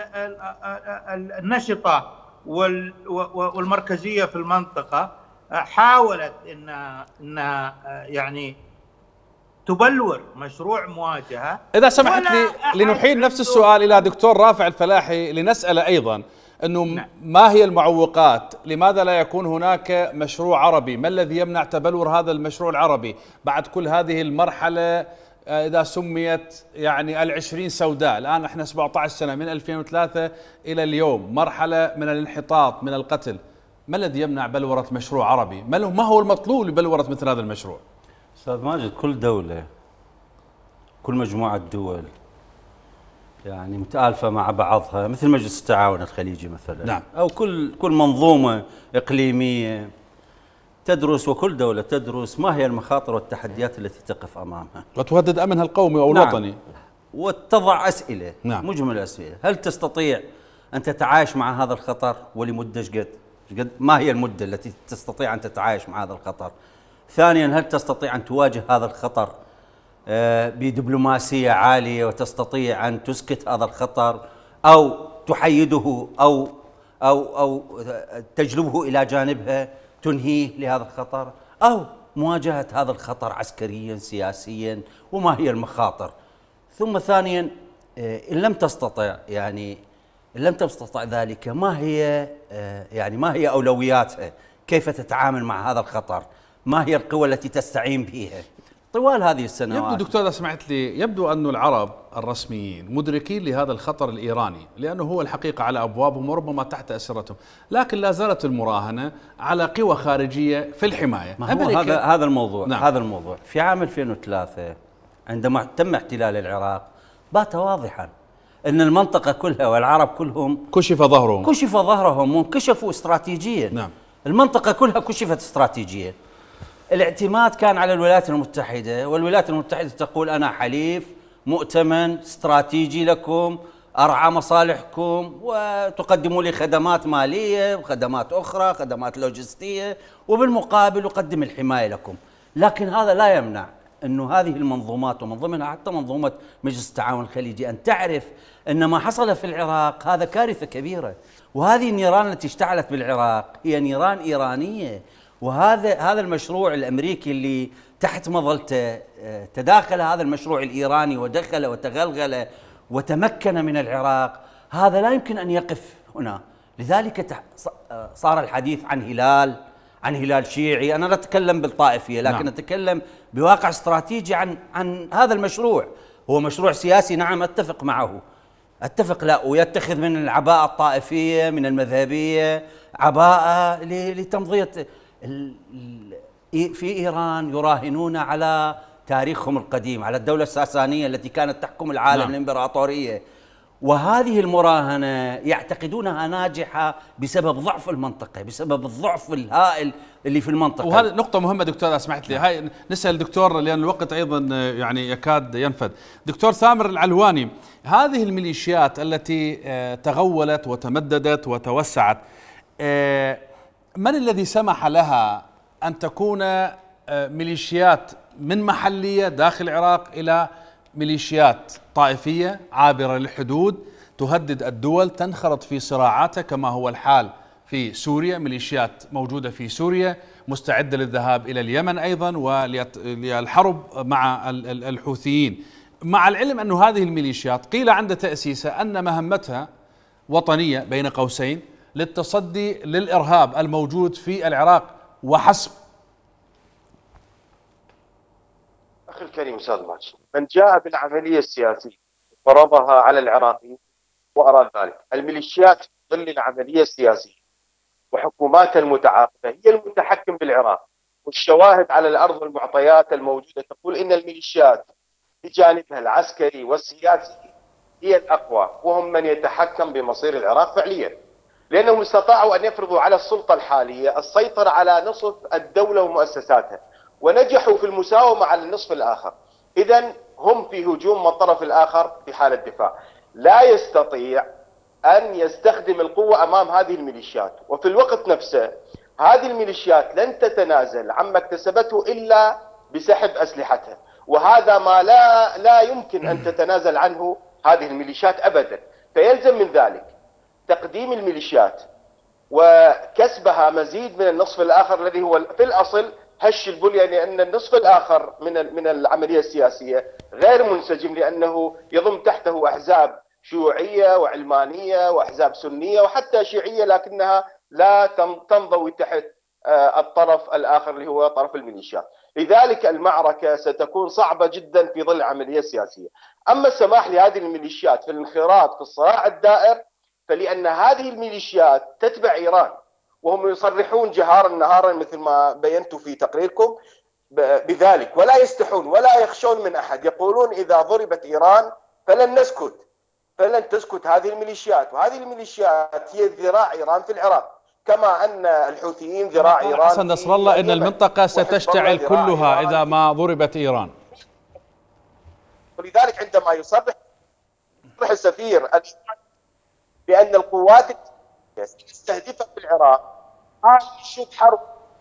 النشطة والمركزية في المنطقة حاولت انها يعني تبلور مشروع مواجهة. إذا سمحت لي لنحيل نفس السؤال إلى دكتور رافع الفلاحي لنسأله أيضا أنه ما هي المعوقات؟ لماذا لا يكون هناك مشروع عربي؟ ما الذي يمنع تبلور هذا المشروع العربي بعد كل هذه المرحلة إذا سميت يعني 20 سوداء؟ الآن احنا 17 سنة من 2003 إلى اليوم، مرحلة من الانحطاط، من القتل. ما الذي يمنع بلورة مشروع عربي؟ ما هو المطلوب لبلورة مثل هذا المشروع؟ أستاذ ماجد، كل دولة، كل مجموعة دول يعني متآلفة مع بعضها، مثل مجلس التعاون الخليجي مثلا، نعم، أو كل منظومة إقليمية تدرس وكل دولة تدرس ما هي المخاطر والتحديات التي تقف أمامها وتهدد أمنها القومي أو نعم. الوطني. وتضع أسئلة نعم. مجمل أسئلة. هل تستطيع أن تتعايش مع هذا الخطر ولمدة قد ما هي المدة التي تستطيع أن تتعايش مع هذا الخطر؟ ثانيا، هل تستطيع أن تواجه هذا الخطر بدبلوماسية عالية وتستطيع أن تسكت هذا الخطر أو تحيده أو تجلبه إلى جانبها تنهيه لهذا الخطر، أو مواجهة هذا الخطر عسكريا سياسيا، وما هي المخاطر؟ ثم ثانيا، إن لم تستطع ذلك، ما هي أولوياتها؟ كيف تتعامل مع هذا الخطر؟ ما هي القوى التي تستعين بها طوال هذه السنوات؟ يبدو دكتور، إذا سمعت لي، يبدو أن العرب الرسميين مدركين لهذا الخطر الإيراني، لأنه هو الحقيقة على أبوابهم وربما تحت أسرتهم، لكن لا زالت المراهنة على قوى خارجية في الحماية. هذا الموضوع. نعم. هذا الموضوع في عام 2003 عندما تم احتلال العراق بات واضحا أن المنطقة كلها والعرب كلهم كشف ظهرهم وانكشفوا استراتيجيا. نعم. المنطقة كلها كشفت استراتيجيا. الاعتماد كان على الولايات المتحدة، والولايات المتحدة تقول أنا حليف مؤتمن استراتيجي لكم، أرعى مصالحكم وتقدموا لي خدمات مالية وخدمات أخرى، خدمات لوجستية، وبالمقابل أقدم الحماية لكم. لكن هذا لا يمنع أنه هذه المنظومات ومن ضمنها حتى منظومة مجلس التعاون الخليجي أن تعرف أن ما حصل في العراق هذا كارثة كبيرة، وهذه النيران التي اشتعلت بالعراق هي نيران إيرانية. وهذا المشروع الأمريكي اللي تحت مظلته تداخل هذا المشروع الإيراني ودخل وتغلغل وتمكن من العراق، هذا لا يمكن أن يقف هنا. لذلك صار الحديث عن هلال شيعي. أنا لا أتكلم بالطائفية، لكن نعم. أتكلم بواقع استراتيجي عن هذا المشروع. هو مشروع سياسي، نعم أتفق معه، لا، ويتخذ من العباءة الطائفية من المذهبية عباءة لتمضية. في إيران يراهنون على تاريخهم القديم، على الدولة الساسانية التي كانت تحكم العالم، نعم. الإمبراطورية، وهذه المراهنة يعتقدونها ناجحة بسبب ضعف المنطقة، بسبب الضعف الهائل اللي في المنطقة. وهذه نقطة مهمة دكتور، سمحت لي هاي نسأل دكتور لأن الوقت أيضا يعني يكاد ينفذ. دكتور ثامر العلواني، هذه الميليشيات التي تغولت وتمددت وتوسعت، من الذي سمح لها أن تكون ميليشيات من محلية داخل العراق إلى ميليشيات طائفية عابرة للحدود تهدد الدول، تنخرط في صراعاتها كما هو الحال في سوريا؟ ميليشيات موجودة في سوريا مستعدة للذهاب إلى اليمن أيضا وللحرب مع الحوثيين، مع العلم أن هذه الميليشيات قيل عند تأسيسها أن مهمتها وطنية بين قوسين للتصدي للإرهاب الموجود في العراق وحسب. أخي الكريم أستاذ ماجد، من جاء بالعملية السياسية فرضها على العراقيين وأراد ذلك، الميليشيات في ظل العملية السياسية وحكوماتها المتعاقبة هي المتحكم بالعراق، والشواهد على الأرض والمعطيات الموجودة تقول إن الميليشيات بجانبها العسكري والسياسي هي الأقوى، وهم من يتحكم بمصير العراق فعليا، لأنهم استطاعوا أن يفرضوا على السلطة الحالية السيطرة على نصف الدولة ومؤسساتها، ونجحوا في المساومة على النصف الآخر. إذن هم في هجوم من الطرف الآخر في حالة دفاع، لا يستطيع أن يستخدم القوة أمام هذه الميليشيات. وفي الوقت نفسه هذه الميليشيات لن تتنازل عما اكتسبته إلا بسحب أسلحتها، وهذا ما لا يمكن أن تتنازل عنه هذه الميليشيات أبدا. فيلزم من ذلك تقديم الميليشيات وكسبها مزيد من النصف الآخر الذي هو في الأصل هش البنية، لأن النصف الآخر من العملية السياسية غير منسجم، لأنه يضم تحته أحزاب شيوعية وعلمانية وأحزاب سنية وحتى شيعية، لكنها لا تنضوي تحت الطرف الآخر اللي هو طرف الميليشيات. لذلك المعركة ستكون صعبة جدا في ظل العملية السياسية. أما السماح لهذه الميليشيات في الانخراط في الصراع الدائر، فلأن هذه الميليشيات تتبع إيران، وهم يصرحون جهارا نهارا مثل ما بينتوا في تقريركم بذلك، ولا يستحون ولا يخشون من أحد. يقولون إذا ضربت إيران فلن تسكت هذه الميليشيات، وهذه الميليشيات هي ذراع إيران في العراق. كما أن الحوثيين ذراع إيران. حسن نصر الله إن المنطقة ستشتعل كلها إذا ما ضربت إيران. ولذلك عندما يصرح السفير بأن القوات المستهدفة في العراق شوف حرب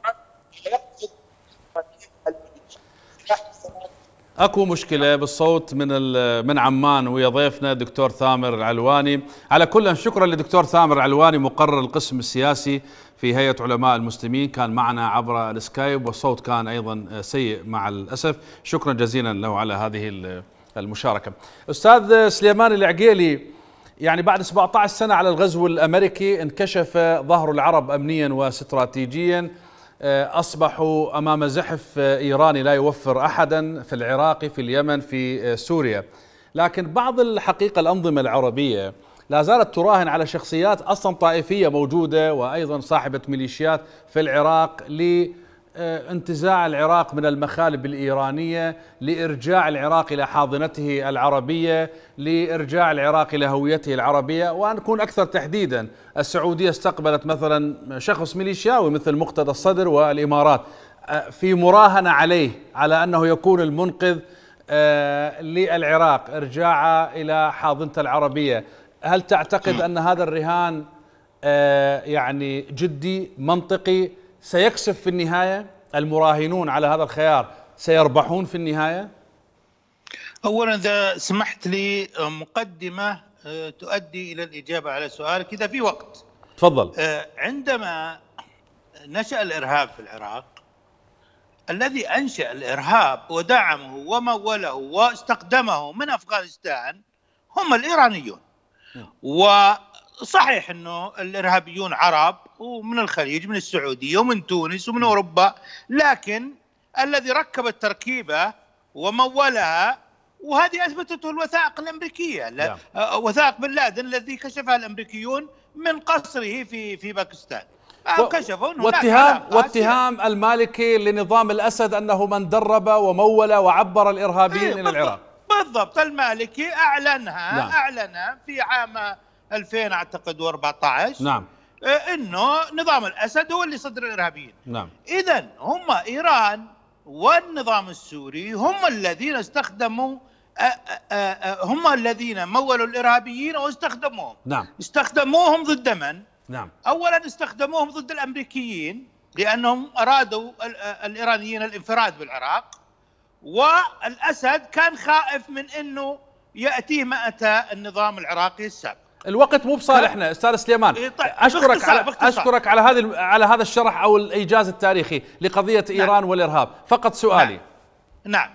اكو مشكله بالصوت من عمان ويا ضيفنا الدكتور ثامر العلواني. على كل شكرا للدكتور ثامر العلواني مقرر القسم السياسي في هيئه علماء المسلمين، كان معنا عبر السكايب والصوت كان ايضا سيء مع الاسف. شكرا جزيلا له على هذه المشاركه. استاذ سليمان العقيلي، يعني بعد 17 سنه على الغزو الامريكي انكشف ظهر العرب امنيا واستراتيجيا، أصبحوا أمام زحف إيراني لا يوفر أحدا في العراق، في اليمن، في سوريا. لكن بعض الحقيقة الأنظمة العربية لا زالت تراهن على شخصيات أصلا طائفية موجودة وأيضا صاحبة ميليشيات في العراق لانتزاع العراق من المخالب الإيرانية، لإرجاع العراق إلى حاضنته العربية، لإرجاع العراق إلى هويته العربية. ونكون أكثر تحديدا، السعودية استقبلت مثلا شخص ميليشياوي مثل مقتدى الصدر، والإمارات في مراهنة عليه على أنه يكون المنقذ للعراق، إرجاعه إلى حاضنته العربية. هل تعتقد أن هذا الرهان يعني جدي منطقي سيكسب في النهاية؟ المراهنون على هذا الخيار سيربحون في النهاية؟ أولا إذا سمحت لي مقدمة تؤدي إلى الإجابة على سؤالك إذا في وقت. تفضل. عندما نشأ الإرهاب في العراق، الذي أنشأ الإرهاب ودعمه وموله واستخدمه من أفغانستان هم الإيرانيون. وصحيح أنه الإرهابيون عرب ومن الخليج، من السعودية ومن تونس ومن أوروبا، لكن الذي ركب التركيبة ومولها، وهذه أثبتته الوثائق الأمريكية، وثائق بن لادن الذي كشفها الأمريكيون من قصره في باكستان. كشفوا واتهام المالكي لنظام الأسد أنه من درب ومول وعبر الإرهابيين إلى العراق. بالضبط. المالكي أعلنها في عام 2000 أعتقد و14. نعم. إنه نظام الأسد هو اللي صدر الإرهابيين. نعم. إذن هم إيران والنظام السوري هم الذين استخدموا، هم الذين مولوا الإرهابيين واستخدموهم. نعم. استخدموهم ضد من؟ نعم. أولا استخدموهم ضد الأمريكيين لأنهم أرادوا الإيرانيين الانفراد بالعراق، والأسد كان خائف من أنه يأتيه ما أتى النظام العراقي السابق. الوقت مو بصالحنا استاذ سليمان. اشكرك على هذا الشرح او الايجاز التاريخي لقضيه ايران والارهاب. فقط سؤالي. نعم.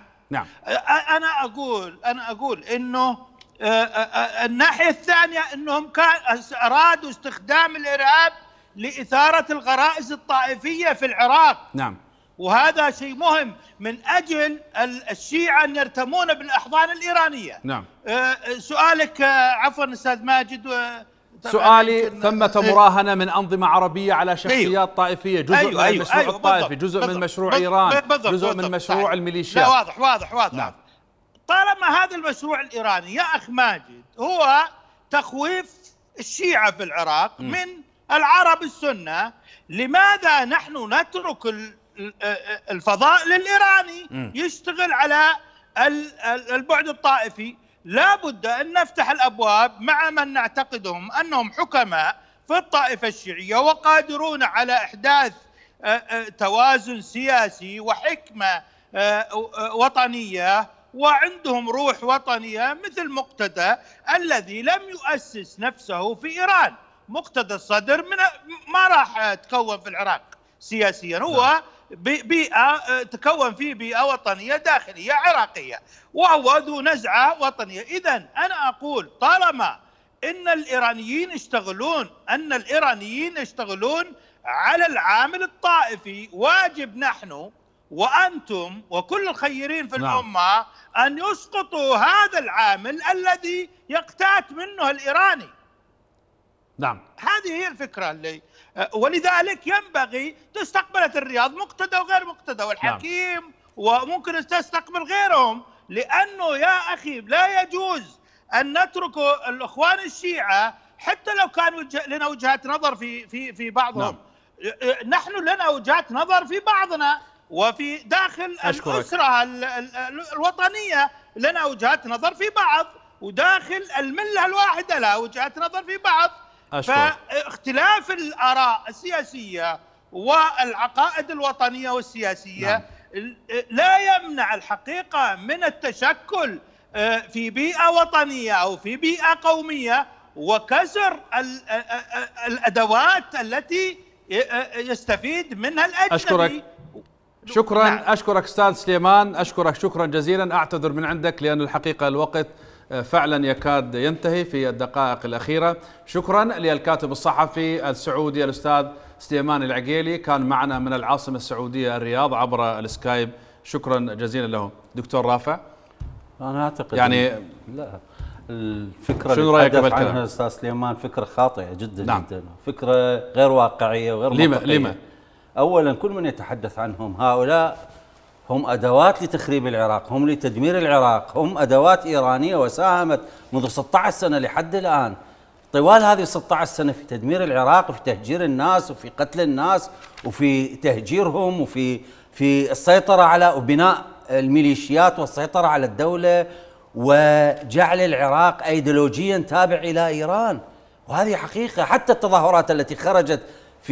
انا اقول انه الناحيه الثانيه انهم ارادوا استخدام الارهاب لاثاره الغرائز الطائفيه في العراق. نعم. وهذا شيء مهم من أجل الشيعة أن يرتمون بالأحضان الإيرانية. نعم. سؤالك عفوا أستاذ ماجد. سؤالي ثمة مراهنة من أنظمة عربية على شخصيات طائفية، جزء من المشروع الطائفي، جزء من مشروع إيران، جزء من مشروع الميليشيات. واضح. نعم. طالما هذا المشروع الإيراني يا أخ ماجد هو تخويف الشيعة في العراق من العرب السنة، لماذا نحن نترك الفضاء للإيراني يشتغل على البعد الطائفي؟ لا بد أن نفتح الأبواب مع من نعتقدهم أنهم حكماء في الطائفة الشيعية وقادرون على إحداث توازن سياسي وحكمة وطنية، وعندهم روح وطنية مثل مقتدى الذي لم يؤسس نفسه في إيران. مقتدى الصدر ما راح تكون في العراق سياسيا، هو بيئة تكون في بيئة وطنية داخلية عراقية، وهو ذو نزعة وطنية. إذن أنا أقول طالما أن الإيرانيين يشتغلون على العامل الطائفي، واجب نحن وأنتم وكل الخيرين في الأمة أن يسقطوا هذا العامل الذي يقتات منه الإيراني. نعم. هذه هي الفكرة اللي ولذلك ينبغي تستقبلت الرياض مقتدى وغير مقتدى والحكيم وممكن تستقبل غيرهم، لأنه يا أخي لا يجوز أن نترك الإخوان الشيعة حتى لو كان لنا وجهات نظر في بعضهم. نعم. نحن لنا وجهات نظر في بعضنا، وفي داخل الأسرة الوطنية لنا وجهات نظر في بعض، وداخل الملة الواحدة لها وجهات نظر في بعض. فاختلاف الآراء السياسية والعقائد الوطنية والسياسية نعم. لا يمنع الحقيقة من التشكل في بيئة وطنية أو في بيئة قومية، وكسر الأدوات التي يستفيد منها الأجنبي. أشكرك شكرا. نعم. أشكرك أستاذ سليمان، أشكرك شكرا جزيلا. أعتذر من عندك لأن الحقيقة الوقت فعلا يكاد ينتهي في الدقائق الأخيرة. شكرا للكاتب الصحفي السعودي الأستاذ سليمان العقيلي، كان معنا من العاصمة السعودية الرياض عبر السكايب، شكرا جزيلا له. دكتور رافع، أنا أعتقد يعني لا، الفكرة اللي تحدث عنها الأستاذ سليمان فكرة خاطئة جدا. نعم. جدا، فكرة غير واقعية وغير منطقية. لما؟ أولا كل من يتحدث عنهم هؤلاء هم أدوات لتخريب العراق، هم لتدمير العراق، هم أدوات إيرانية وساهمت منذ 16 سنة لحد الآن، طوال هذه 16 سنة في تدمير العراق وفي تهجير الناس وفي قتل الناس وفي تهجيرهم وفي السيطرة على وبناء الميليشيات والسيطرة على الدولة وجعل العراق أيديولوجيا تابع إلى إيران. وهذه حقيقة. حتى التظاهرات التي خرجت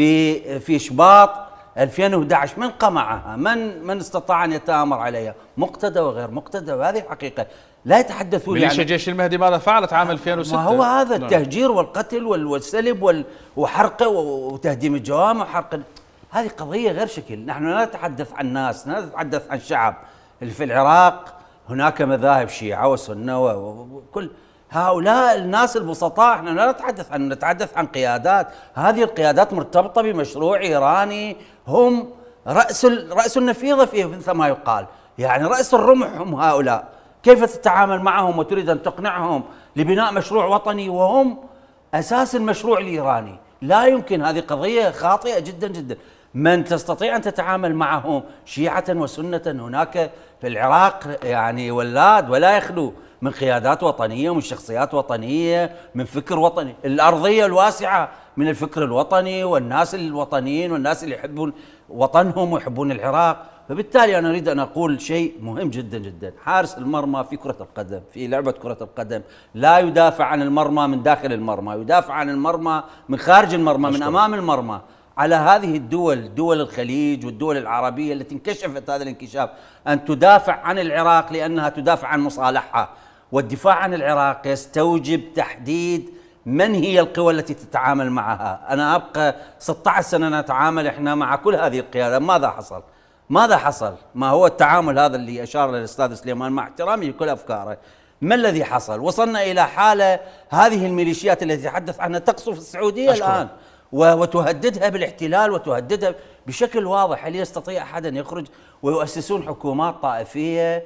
في شباط 2011 من قمعها؟ من استطاع أن يتآمر عليها؟ مقتدى وغير مقتدى، وهذه حقيقة. لا يتحدثون ميليشيا جيش المهدي ماذا فعلت عام 2006؟ ما هو هذا التهجير والقتل والسلب وحرق وتهديم الجوامع وحرق. هذه قضية غير شكل. نحن لا نتحدث عن ناس، لا نتحدث عن شعب. في العراق هناك مذاهب شيعة وسنة وكل هؤلاء الناس البسطاء احنا لا نتحدث عنهم، نتحدث عن هذه القيادات مرتبطة بمشروع إيراني، هم رأس النفيضة فيه مثل ما يقال، يعني رأس الرمح هم هؤلاء. كيف تتعامل معهم وتريد أن تقنعهم لبناء مشروع وطني وهم أساس المشروع الإيراني؟ لا يمكن. هذه قضية خاطئة جدا جدا. من تستطيع أن تتعامل معهم شيعة وسنة هناك في العراق يعني ولاد ولا يخلو من قيادات وطنية ومن شخصيات وطنية، من فكر وطني، الأرضية الواسعة من الفكر الوطني والناس الوطنيين والناس اللي يحبون وطنهم ويحبون العراق. فبالتالي أنا أريد أن أقول شيء مهم جدا جدا. حارس المرمى في كرة القدم، في لعبة كرة القدم، لا يدافع عن المرمى من داخل المرمى، يدافع عن المرمى من خارج المرمى، من أمام المرمى. على هذه الدول، دول الخليج والدول العربية التي انكشفت هذا الانكشاف، أن تدافع عن العراق لأنها تدافع عن مصالحها. والدفاع عن العراق يستوجب تحديد من هي القوى التي تتعامل معها. أنا أبقى 16 سنة نتعامل إحنا مع كل هذه القيادة. ماذا حصل؟ ماذا حصل؟ ما هو التعامل هذا اللي أشار له الأستاذ سليمان مع احترامي لكل أفكاره؟ ما الذي حصل؟ وصلنا إلى حالة هذه الميليشيات التي تحدث عنها تقصف السعودية الآن وتهددها بالاحتلال وتهددها بشكل واضح. هل يستطيع أحد أن يخرج ويؤسسون حكومات طائفية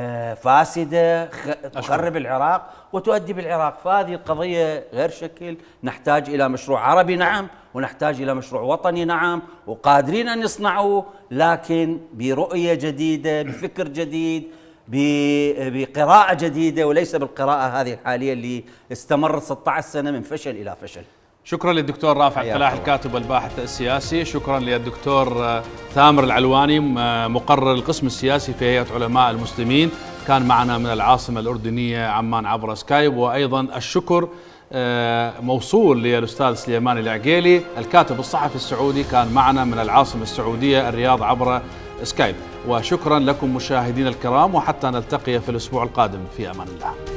فاسدة تخرب العراق وتؤدي بالعراق؟ فهذه القضية غير شكل. نحتاج إلى مشروع عربي نعم، ونحتاج إلى مشروع وطني نعم، وقادرين أن يصنعوه، لكن برؤية جديدة، بفكر جديد، بقراءة جديدة، وليس بالقراءة هذه الحالية اللي استمرت 16 سنة من فشل إلى فشل. شكرا للدكتور رافع الفلاح الكاتب والباحث السياسي. شكرا للدكتور ثامر العلواني مقرر القسم السياسي في هيئة علماء المسلمين، كان معنا من العاصمة الأردنية عمان عبر سكايب. وأيضا الشكر موصول للأستاذ سليمان العقيلي الكاتب الصحفي السعودي، كان معنا من العاصمة السعودية الرياض عبر سكايب. وشكرا لكم مشاهدينا الكرام، وحتى نلتقي في الأسبوع القادم في أمان الله.